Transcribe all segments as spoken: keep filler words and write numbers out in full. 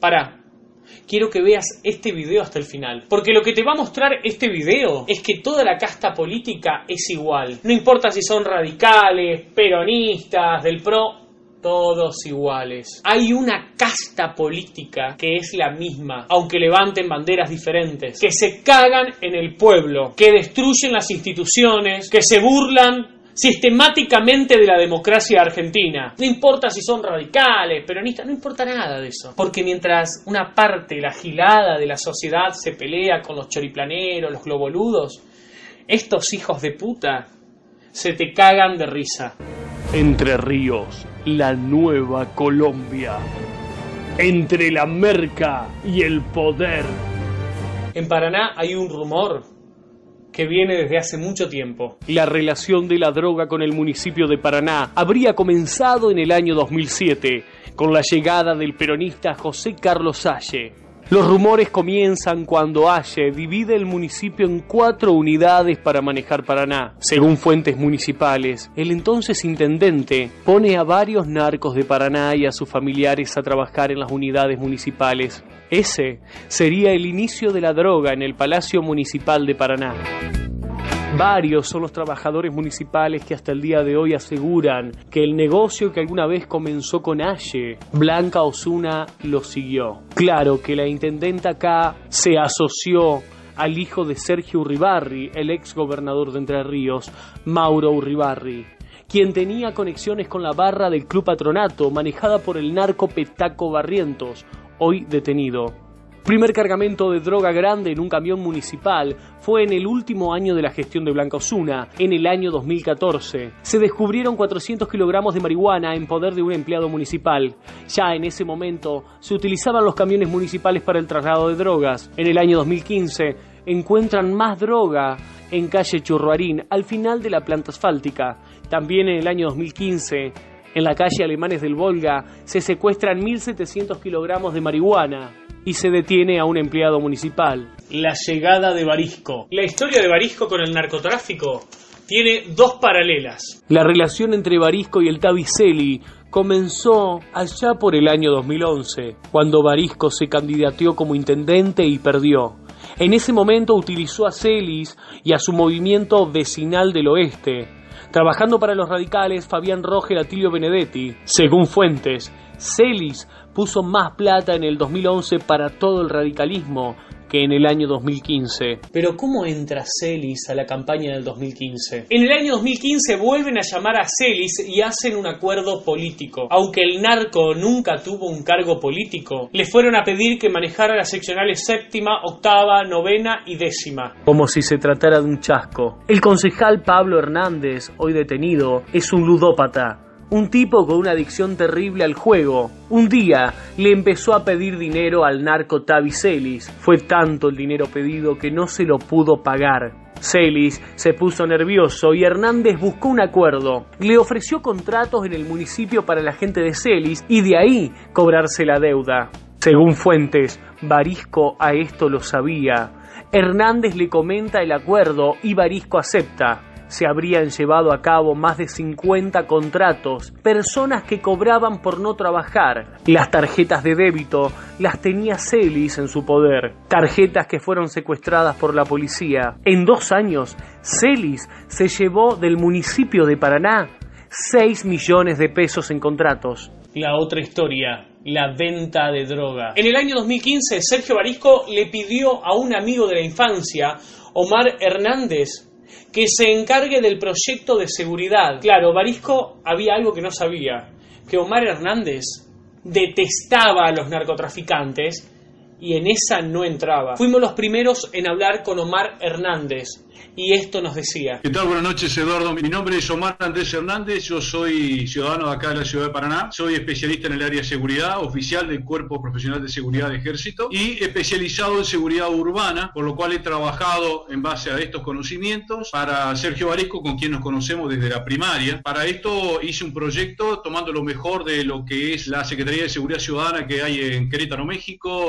Pará. Quiero que veas este video hasta el final. Porque lo que te va a mostrar este video es que toda la casta política es igual. No importa si son radicales, peronistas, del PRO, todos iguales. Hay una casta política que es la misma, aunque levanten banderas diferentes. Que se cagan en el pueblo, que destruyen las instituciones, que se burlan sistemáticamente de la democracia argentina. No importa si son radicales, peronistas, no importa nada de eso. Porque mientras una parte, la gilada de la sociedad, se pelea con los choriplaneros, los globoludos, estos hijos de puta se te cagan de risa. Entre Ríos, la nueva Colombia. Entre la merca y el poder. En Paraná hay un rumor que viene desde hace mucho tiempo. La relación de la droga con el municipio de Paraná habría comenzado en el año dos mil siete, con la llegada del peronista José Carlos Haye. Los rumores comienzan cuando Haye divide el municipio en cuatro unidades para manejar Paraná. Según fuentes municipales, el entonces intendente pone a varios narcos de Paraná y a sus familiares a trabajar en las unidades municipales. Ese sería el inicio de la droga en el Palacio Municipal de Paraná. Varios son los trabajadores municipales que hasta el día de hoy aseguran que el negocio que alguna vez comenzó con Haye, Blanca Osuna lo siguió. Claro que la intendenta acá se asoció al hijo de Sergio Uribarri, el ex gobernador de Entre Ríos, Mauro Uribarri, quien tenía conexiones con la barra del Club Patronato, manejada por el narco Petaco Barrientos, hoy detenido. Primer cargamento de droga grande en un camión municipal fue en el último año de la gestión de Blanca Osuna, en el año dos mil catorce. Se descubrieron cuatrocientos kilogramos de marihuana en poder de un empleado municipal. Ya en ese momento se utilizaban los camiones municipales para el traslado de drogas. En el año dos mil quince encuentran más droga en calle Churruarín, al final de la planta asfáltica. También en el año dos mil quince, en la calle Alemanes del Volga, se secuestran mil setecientos kilogramos de marihuana y se detiene a un empleado municipal. La llegada de Barisco. La historia de Barisco con el narcotráfico tiene dos paralelas. La relación entre Barisco y el Tavi Celi comenzó allá por el año dos mil once, cuando Barisco se candidateó como intendente y perdió. En ese momento utilizó a Celis y a su movimiento vecinal del oeste, trabajando para los radicales Fabián Rogel, Atilio Benedetti. Según fuentes, Celis puso más plata en el dos mil once para todo el radicalismo que en el año dos mil quince. Pero ¿cómo entra Celis a la campaña del dos mil quince? En el año dos mil quince vuelven a llamar a Celis y hacen un acuerdo político. Aunque el narco nunca tuvo un cargo político, le fueron a pedir que manejara las seccionales séptima, octava, novena y décima. Como si se tratara de un chasco. El concejal Pablo Hernández, hoy detenido, es un ludópata. Un tipo con una adicción terrible al juego. Un día le empezó a pedir dinero al narco Tavi Celis. Fue tanto el dinero pedido que no se lo pudo pagar. Celis se puso nervioso y Hernández buscó un acuerdo. Le ofreció contratos en el municipio para la gente de Celis y de ahí cobrarse la deuda. Según fuentes, Barisco a esto lo sabía. Hernández le comenta el acuerdo y Barisco acepta. Se habrían llevado a cabo más de cincuenta contratos, personas que cobraban por no trabajar. Las tarjetas de débito las tenía Celis en su poder, tarjetas que fueron secuestradas por la policía. En dos años, Celis se llevó del municipio de Paraná seis millones de pesos en contratos. La otra historia, la venta de droga. En el año dos mil quince, Sergio Barisco le pidió a un amigo de la infancia, Omar Hernández, que se encargue del proyecto de seguridad. Claro, Barisco había algo que no sabía, que Omar Hernández detestaba a los narcotraficantes y en esa no entraba. Fuimos los primeros en hablar con Omar Hernández y esto nos decía. ¿Qué tal? Buenas noches, Eduardo. Mi nombre es Omar Andrés Hernández, yo soy ciudadano de acá de la ciudad de Paraná, soy especialista en el área de seguridad, oficial del Cuerpo Profesional de Seguridad de Ejército y especializado en seguridad urbana, por lo cual he trabajado en base a estos conocimientos para Sergio Barisco, con quien nos conocemos desde la primaria. Para esto hice un proyecto tomando lo mejor de lo que es la Secretaría de Seguridad Ciudadana que hay en Querétaro, México, la de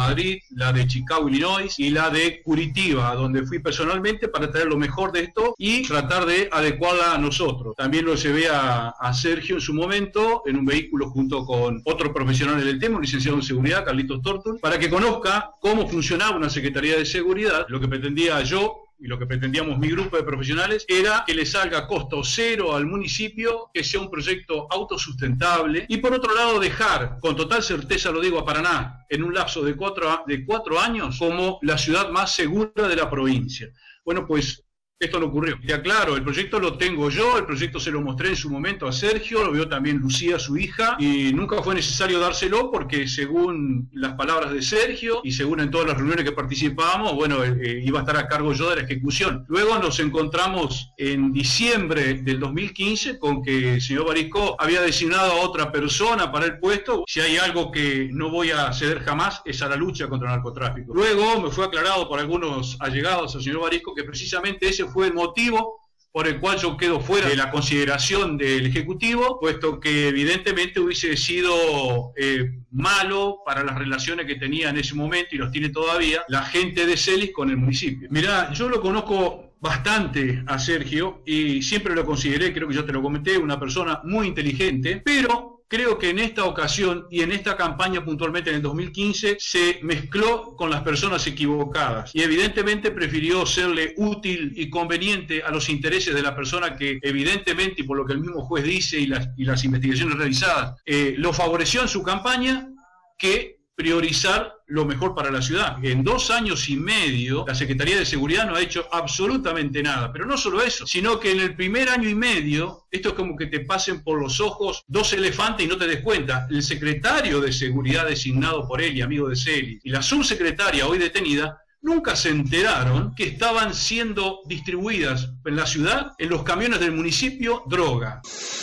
Madrid, la de Chicago, Illinois y la de Curitiba, donde fui personalmente para traer lo mejor de esto y tratar de adecuarla a nosotros. También lo llevé a, a Sergio en su momento en un vehículo junto con otro profesional del tema, un licenciado en seguridad, Carlitos Tortul, para que conozca cómo funcionaba una Secretaría de Seguridad. Lo que pretendía yo y lo que pretendíamos mi grupo de profesionales era que le salga costo cero al municipio, que sea un proyecto autosustentable y por otro lado dejar, con total certeza lo digo, a Paraná en un lapso de cuatro, de cuatro años como la ciudad más segura de la provincia. Bueno, pues esto no ocurrió. Te aclaro, el proyecto lo tengo yo, el proyecto se lo mostré en su momento a Sergio, lo vio también Lucía, su hija, y nunca fue necesario dárselo porque según las palabras de Sergio y según en todas las reuniones que participábamos, bueno, eh, iba a estar a cargo yo de la ejecución. Luego nos encontramos en diciembre del dos mil quince con que el señor Barisco había designado a otra persona para el puesto. Si hay algo que no voy a ceder jamás es a la lucha contra el narcotráfico. Luego me fue aclarado por algunos allegados al señor Barisco que precisamente ese fue el motivo por el cual yo quedo fuera de la consideración del Ejecutivo, puesto que evidentemente hubiese sido eh, malo para las relaciones que tenía en ese momento, y los tiene todavía, la gente de Celis con el municipio. Mirá, yo lo conozco bastante a Sergio y siempre lo consideré, creo que yo te lo comenté, una persona muy inteligente, pero creo que en esta ocasión y en esta campaña puntualmente en el dos mil quince se mezcló con las personas equivocadas y evidentemente prefirió serle útil y conveniente a los intereses de la persona que evidentemente, y por lo que el mismo juez dice y las, y las investigaciones realizadas, eh, lo favoreció en su campaña, que priorizar lo mejor para la ciudad. En dos años y medio la Secretaría de Seguridad no ha hecho absolutamente nada, pero no solo eso, sino que en el primer año y medio, esto es como que te pasen por los ojos dos elefantes y no te des cuenta. El secretario de Seguridad designado por él y amigo de Celis y la subsecretaria hoy detenida nunca se enteraron que estaban siendo distribuidas en la ciudad, en los camiones del municipio, droga.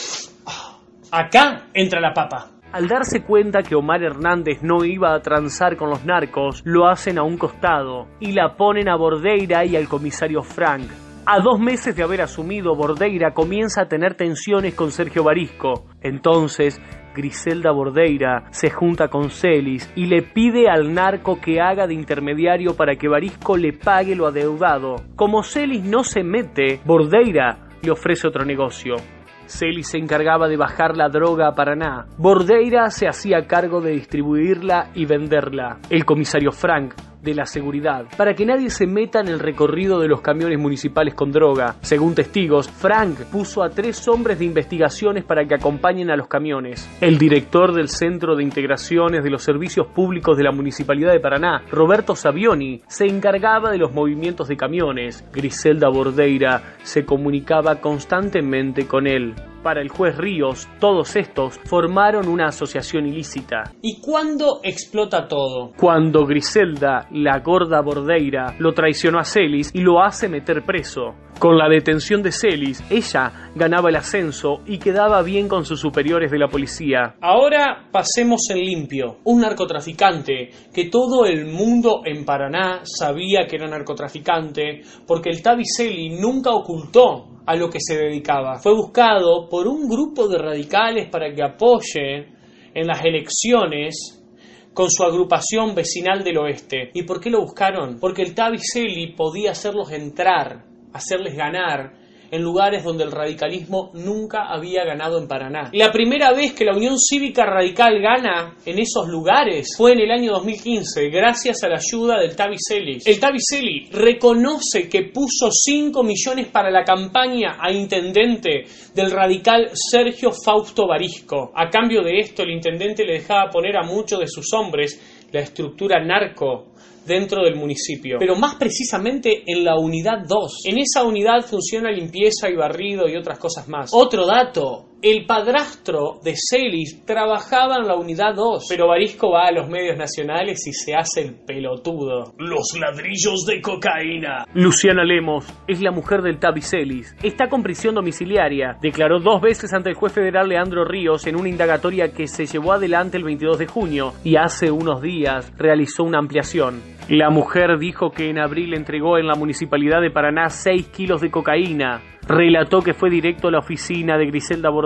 Acá entra la papa. Al darse cuenta que Omar Hernández no iba a transar con los narcos, lo hacen a un costado y la ponen a Bordeira y al comisario Frank. A dos meses de haber asumido, Bordeira comienza a tener tensiones con Sergio Barisco. Entonces, Griselda Bordeira se junta con Celis y le pide al narco que haga de intermediario para que Barisco le pague lo adeudado. Como Celis no se mete, Bordeira le ofrece otro negocio. Celis se encargaba de bajar la droga a Paraná. Bordeira se hacía cargo de distribuirla y venderla. El comisario Frank, de la seguridad, para que nadie se meta en el recorrido de los camiones municipales con droga. Según testigos, Frank puso a tres hombres de investigaciones para que acompañen a los camiones. El director del Centro de Integraciones de los Servicios Públicos de la Municipalidad de Paraná, Roberto Savioni, se encargaba de los movimientos de camiones. Griselda Bordeira se comunicaba constantemente con él. Para el juez Ríos, todos estos formaron una asociación ilícita. ¿Y cuándo explota todo? Cuando Griselda, la gorda Bordeira, lo traicionó a Celis y lo hace meter preso. Con la detención de Celis, ella ganaba el ascenso y quedaba bien con sus superiores de la policía. Ahora pasemos en limpio. Un narcotraficante que todo el mundo en Paraná sabía que era narcotraficante porque el Tavi Celi nunca ocultó a lo que se dedicaba. Fue buscado por un grupo de radicales para que apoye en las elecciones con su agrupación vecinal del oeste. ¿Y por qué lo buscaron? Porque el Tavi Celi podía hacerlos entrar, hacerles ganar en lugares donde el radicalismo nunca había ganado en Paraná. La primera vez que la Unión Cívica Radical gana en esos lugares fue en el año dos mil quince, gracias a la ayuda del Tavi Celi. El Tavi Celi reconoce que puso cinco millones para la campaña a intendente del radical Sergio Fausto Barisco. A cambio de esto, el intendente le dejaba poner a muchos de sus hombres la estructura narco dentro del municipio, pero más precisamente en la unidad dos. En esa unidad funciona limpieza y barrido y otras cosas más. Otro dato: el padrastro de Celis trabajaba en la unidad dos, pero Barisco va a los medios nacionales y se hace el pelotudo. Los ladrillos de cocaína. Luciana Lemos es la mujer del Tavi Celis. Está con prisión domiciliaria. Declaró dos veces ante el juez federal Leandro Ríos en una indagatoria que se llevó adelante el veintidós de junio y hace unos días realizó una ampliación. La mujer dijo que en abril entregó en la municipalidad de Paraná seis kilos de cocaína. Relató que fue directo a la oficina de Griselda Bordeira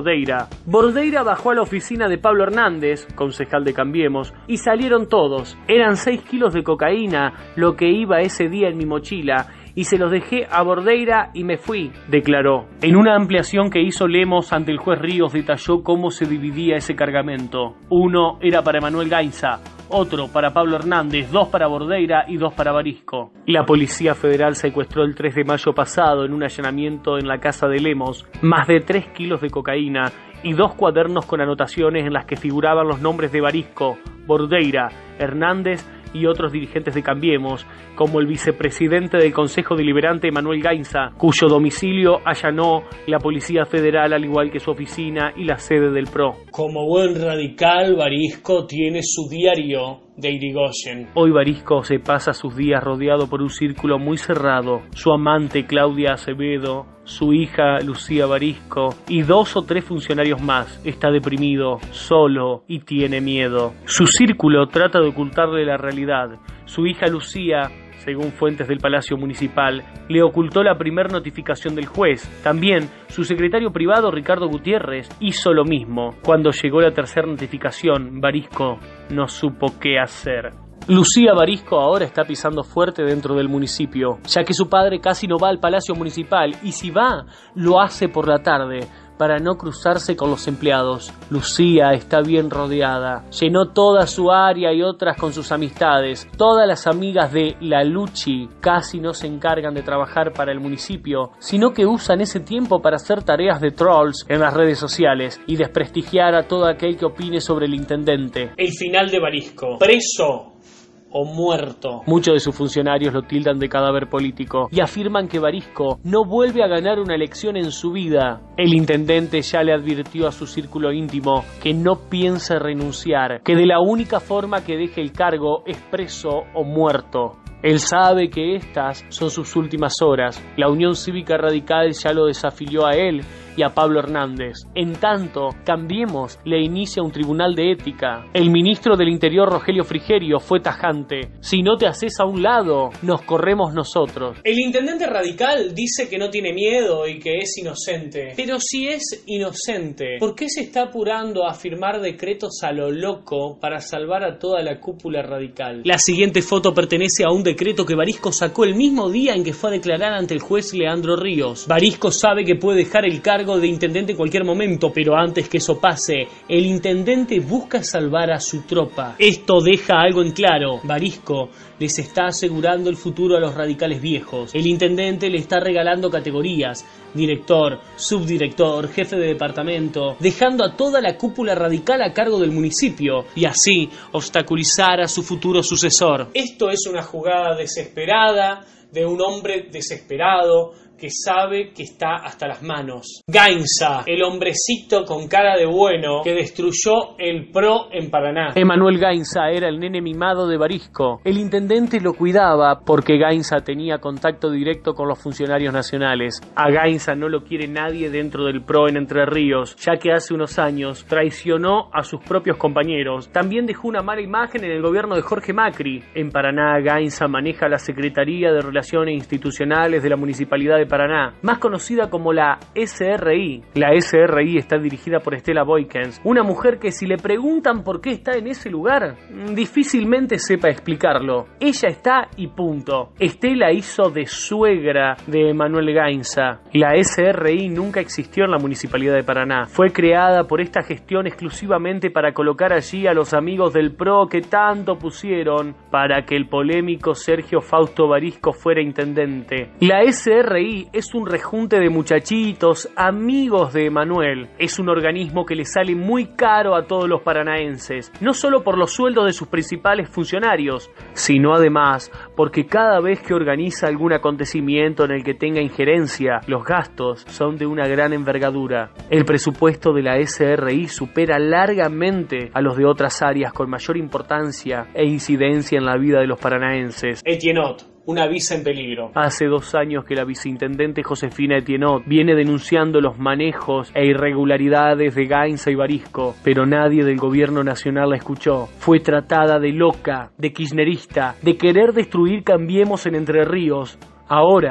Bordeira. Bordeira bajó a la oficina de Pablo Hernández, concejal de Cambiemos, y salieron todos. Eran seis kilos de cocaína lo que iba ese día en mi mochila, y se los dejé a Bordeira y me fui, declaró. En una ampliación que hizo Lemos ante el juez Ríos detalló cómo se dividía ese cargamento. Uno era para Emanuel Gainza, otro para Pablo Hernández, dos para Bordeira y dos para Barisco. La Policía Federal secuestró el tres de mayo pasado en un allanamiento en la casa de Lemos más de tres kilos de cocaína y dos cuadernos con anotaciones en las que figuraban los nombres de Barisco, Bordeira, Hernández y otros dirigentes de Cambiemos, como el vicepresidente del Consejo Deliberante Emanuel Gainza, cuyo domicilio allanó la Policía Federal al igual que su oficina y la sede del P R O. Como buen radical, Barisco tiene su diario de Irigoyen. Hoy Barisco se pasa sus días rodeado por un círculo muy cerrado. Su amante Claudia Acevedo, su hija Lucía Barisco y dos o tres funcionarios más. Está deprimido, solo y tiene miedo. Su círculo trata de ocultarle la realidad. Su hija Lucía, según fuentes del Palacio Municipal, le ocultó la primer notificación del juez. También su secretario privado, Ricardo Gutiérrez, hizo lo mismo. Cuando llegó la tercera notificación, Barisco no supo qué hacer. Lucía Barisco ahora está pisando fuerte dentro del municipio, ya que su padre casi no va al Palacio Municipal y si va, lo hace por la tarde, para no cruzarse con los empleados. Lucía está bien rodeada. Llenó toda su área y otras con sus amistades. Todas las amigas de La Luchi casi no se encargan de trabajar para el municipio, sino que usan ese tiempo para hacer tareas de trolls en las redes sociales y desprestigiar a todo aquel que opine sobre el intendente. El final de Barisco. Preso o muerto. Muchos de sus funcionarios lo tildan de cadáver político y afirman que Barisco no vuelve a ganar una elección en su vida. El intendente ya le advirtió a su círculo íntimo que no piensa renunciar, que de la única forma que deje el cargo es preso o muerto. Él sabe que estas son sus últimas horas. La Unión Cívica Radical ya lo desafilió a él y a Pablo Hernández. En tanto, Cambiemos le inicia un tribunal de ética. El ministro del Interior, Rogelio Frigerio, fue tajante. Si no te haces a un lado, nos corremos nosotros. El intendente radical dice que no tiene miedo y que es inocente. Pero si es inocente, ¿por qué se está apurando a firmar decretos a lo loco para salvar a toda la cúpula radical? La siguiente foto pertenece a un decreto que Barisco sacó el mismo día en que fue a declarar ante el juez Leandro Ríos. Barisco sabe que puede dejar el cargo de intendente en cualquier momento, pero antes que eso pase, el intendente busca salvar a su tropa. Esto deja algo en claro. Barisco les está asegurando el futuro a los radicales viejos. El intendente le está regalando categorías: director, subdirector, jefe de departamento, dejando a toda la cúpula radical a cargo del municipio y así obstaculizar a su futuro sucesor. Esto es una jugada desesperada de un hombre desesperado que sabe que está hasta las manos. Gainza, el hombrecito con cara de bueno que destruyó el P R O en Paraná. Emanuel Gainza era el nene mimado de Barisco. El intendente lo cuidaba porque Gainza tenía contacto directo con los funcionarios nacionales. A Gainza no lo quiere nadie dentro del P R O en Entre Ríos, ya que hace unos años traicionó a sus propios compañeros. También dejó una mala imagen en el gobierno de Jorge Macri. En Paraná, Gainza maneja la Secretaría de Relaciones Institucionales de la Municipalidad de Paraná, más conocida como la S R I. La S R I está dirigida por Estela Boykens, una mujer que si le preguntan por qué está en ese lugar, difícilmente sepa explicarlo. Ella está y punto. Estela hizo de suegra de Emanuel Gainza. La S R I nunca existió en la Municipalidad de Paraná. Fue creada por esta gestión exclusivamente para colocar allí a los amigos del P R O que tanto pusieron para que el polémico Sergio Fausto Barisco fuera intendente. La S R I es un rejunte de muchachitos, amigos de Emanuel. Es un organismo que le sale muy caro a todos los paranaenses, no solo por los sueldos de sus principales funcionarios, sino además porque cada vez que organiza algún acontecimiento en el que tenga injerencia, los gastos son de una gran envergadura. El presupuesto de la S R I supera largamente a los de otras áreas con mayor importancia e incidencia en la vida de los paranaenses. Etienot, una visa en peligro. Hace dos años que la viceintendente Josefina Etienot viene denunciando los manejos e irregularidades de Gainza y Barisco, pero nadie del gobierno nacional la escuchó. Fue tratada de loca, de kirchnerista, de querer destruir Cambiemos en Entre Ríos. Ahora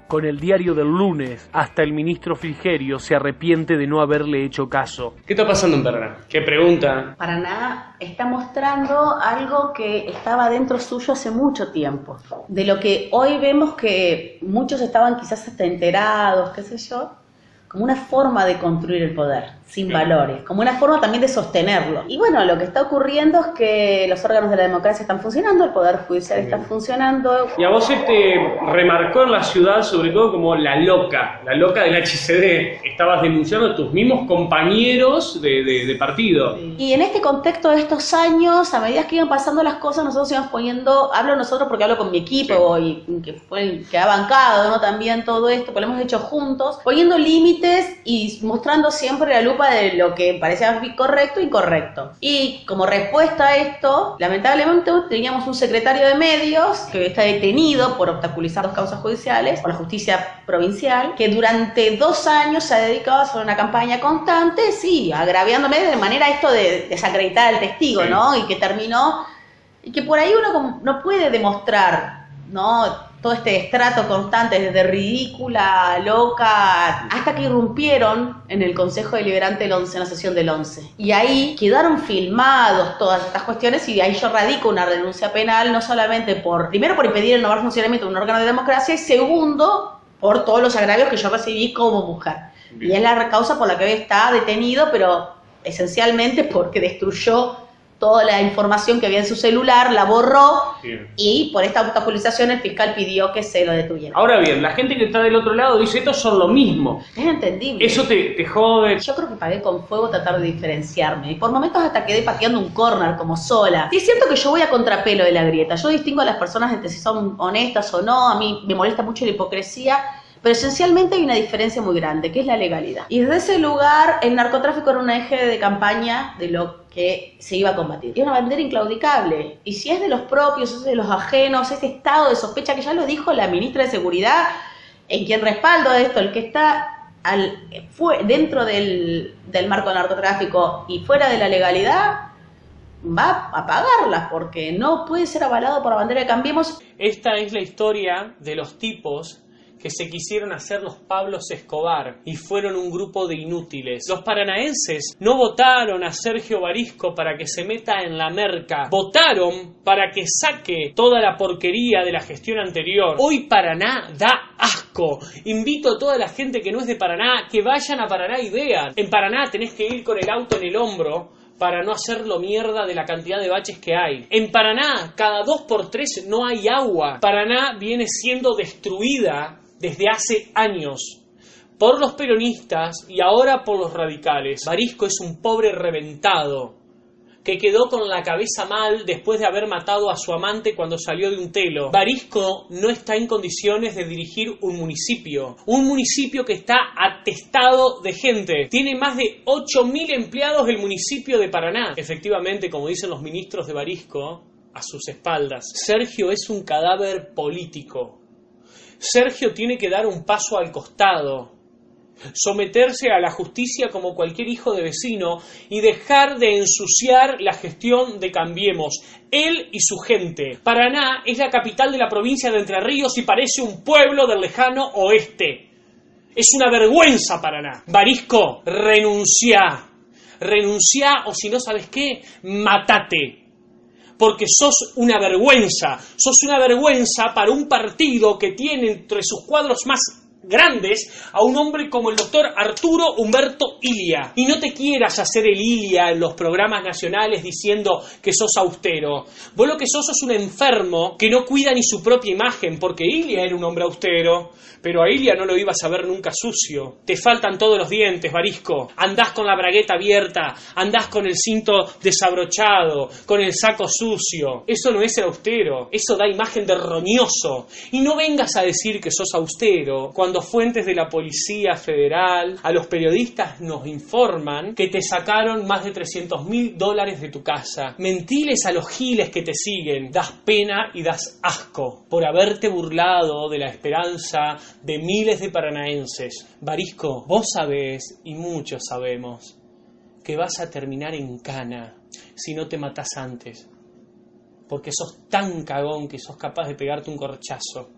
Con el diario del lunes, hasta el ministro Frigerio se arrepiente de no haberle hecho caso. ¿Qué está pasando en Paraná? ¿Qué pregunta? Paraná está mostrando algo que estaba dentro suyo hace mucho tiempo. De lo que hoy vemos que muchos estaban quizás hasta enterados, qué sé yo, como una forma de construir el poder, sin valores, como una forma también de sostenerlo. Y bueno, lo que está ocurriendo es que los órganos de la democracia están funcionando, el Poder Judicial está funcionando. Y a vos se te remarcó en la ciudad sobre todo como la loca, la loca del H C D. Estabas denunciando a tus mismos compañeros de, de, de partido. Sí. Y en este contexto de estos años, a medida que iban pasando las cosas, nosotros íbamos poniendo, hablo nosotros porque hablo con mi equipo, sí, y que, fue, que ha bancado, ¿no? También todo esto, que lo hemos hecho juntos, poniendo límites y mostrando siempre la lupa de lo que parecía correcto e incorrecto. Y como respuesta a esto, lamentablemente teníamos un secretario de medios que está detenido por obstaculizar dos causas judiciales por la justicia provincial, que durante dos años se ha dedicado a hacer una campaña constante, sí, agraviándome de manera esto de desacreditar al testigo, sí, ¿no? Y que terminó, y que por ahí uno como no puede demostrar, ¿no? Todo este estrato constante, desde ridícula, loca, hasta que irrumpieron en el Consejo Deliberante del once, en la sesión del once. Y ahí quedaron filmados todas estas cuestiones, y ahí yo radico una denuncia penal, no solamente por, primero por impedir el normal funcionamiento de un órgano de democracia, y segundo, por todos los agravios que yo recibí como mujer. Bien. Y es la causa por la que hoy está detenido, pero esencialmente porque destruyó toda la información que había en su celular, la borró, bien, y por esta obstaculización el fiscal pidió que se lo detuvieran. Ahora bien, la gente que está del otro lado dice, estos son lo mismo. Es entendible. Eso te, te jode. Yo creo que pagué con fuego tratar de diferenciarme, y por momentos hasta quedé pateando un córner como sola. Y es cierto que yo voy a contrapelo de la grieta, yo distingo a las personas entre si son honestas o no, a mí me molesta mucho la hipocresía, pero esencialmente hay una diferencia muy grande, que es la legalidad. Y desde ese lugar, el narcotráfico era un eje de campaña de lo que se iba a combatir. Es una bandera inclaudicable. Y si es de los propios, es de los ajenos, ese estado de sospecha que ya lo dijo la ministra de Seguridad, en quien respaldo esto, el que está al, fue, dentro del, del marco del narcotráfico y fuera de la legalidad, va a pagarlas, porque no puede ser avalado por la bandera de Cambiemos. Esta es la historia de los tipos que se quisieron hacer los Pablos Escobar y fueron un grupo de inútiles. Los paranaenses no votaron a Sergio Barisco para que se meta en la merca, votaron para que saque toda la porquería de la gestión anterior. Hoy Paraná da asco. Invito a toda la gente que no es de Paraná que vayan a Paraná y vean. En Paraná tenés que ir con el auto en el hombro para no hacerlo mierda de la cantidad de baches que hay. En Paraná, cada dos por tres no hay agua. Paraná viene siendo destruida desde hace años por los peronistas y ahora por los radicales. Barisco es un pobre reventado que quedó con la cabeza mal después de haber matado a su amante cuando salió de un telo. Barisco no está en condiciones de dirigir un municipio. Un municipio que está atestado de gente. Tiene más de ocho mil empleados el municipio de Paraná. Efectivamente, como dicen los ministros de Barisco, a sus espaldas, Sergio es un cadáver político. Sergio tiene que dar un paso al costado, someterse a la justicia como cualquier hijo de vecino y dejar de ensuciar la gestión de Cambiemos, él y su gente. Paraná es la capital de la provincia de Entre Ríos y parece un pueblo del lejano oeste. Es una vergüenza Paraná. Barisco, renuncia. Renuncia o si no sabes qué, matate. Porque sos una vergüenza, sos una vergüenza para un partido que tiene entre sus cuadros más grandes a un hombre como el doctor Arturo Humberto Ilia. Y no te quieras hacer el Ilia en los programas nacionales diciendo que sos austero. Vos lo que sos sos un enfermo que no cuida ni su propia imagen, porque Ilia era un hombre austero, pero a Ilia no lo ibas a ver nunca sucio. Te faltan todos los dientes, Barisco. Andás con la bragueta abierta, andás con el cinto desabrochado, con el saco sucio. Eso no es ser austero, eso da imagen de roñoso. Y no vengas a decir que sos austero cuando fuentes de la Policía Federal, a los periodistas nos informan que te sacaron más de trescientos mil dólares de tu casa. Mentiles a los giles que te siguen. Das pena y das asco por haberte burlado de la esperanza de miles de paranaenses. Barisco, vos sabés, y muchos sabemos, que vas a terminar en cana si no te matás antes. Porque sos tan cagón que sos capaz de pegarte un corchazo.